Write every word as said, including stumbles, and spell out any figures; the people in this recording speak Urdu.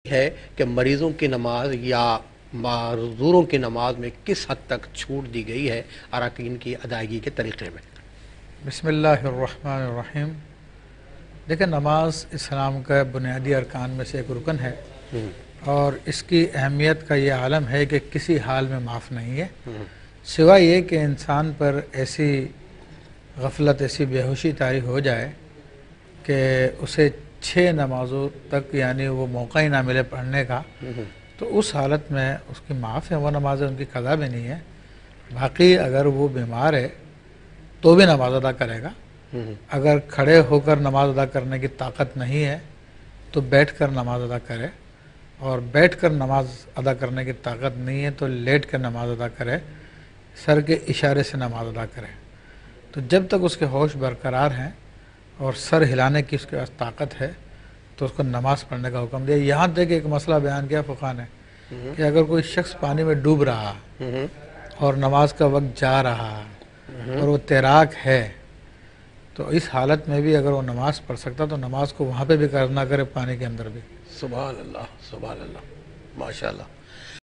ہے کہ مریضوں کی نماز یا معذوروں کی نماز میں کس حد تک چھوٹ دی گئی ہے اراکین کی ادائیگی کے طریقے میں؟ بسم اللہ الرحمن الرحیم۔ دیکھیں، نماز اسلام کا بنیادی ارکان میں سے ایک رکن ہے، اور اس کی اہمیت کا یہ عالم ہے کہ کسی حال میں معاف نہیں ہے، سوائے یہ کہ انسان پر ایسی غفلت، ایسی بے ہوشی طاری ہو جائے کہ اسے چھ نمازوں تک یعنی وہ موقع ہی نہ ملے پڑھنے کا، تو اس حالت میں اس کی معاف ہے، وہ نمازیں ان کی قضا بھی نہیں ہے۔ باقی اگر وہ بیمار ہے تو بھی نماز ادا کرے گا، اگر کھڑے ہو کر نماز ادا کرنے کی طاقت نہیں ہے تو بیٹھ کر نماز ادا کرے، اور بیٹھ کر نماز ادا کرنے کی طاقت نہیں ہے تو لیٹ کر نماز ادا کرے، سر کے اشارے سے نماز ادا کرے۔ تو جب تک اس کے ہوش برقرار ہیں اور سر ہلانے کی اس کے پاس طاقت ہے تو اس کو نماز پڑھنے کا حکم دیا۔ یہاں تک ایک مسئلہ بیان کیا فقہ نے کہ اگر کوئی شخص پانی میں ڈوب رہا اور نماز کا وقت جا رہا اور وہ تیراک ہے تو اس حالت میں بھی اگر وہ نماز پڑھ سکتا تو نماز کو وہاں پہ بھی کرنا کرے، پانی کے اندر بھی۔ سبحان اللہ، سبحان اللہ، ماشاءاللہ۔